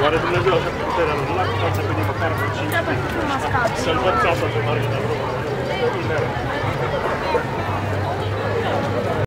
Oare Dumnezeu așa cu puterea lui? Nu l-a putea să venim măcar cu 5 să-l văd casa pe mare de acolo.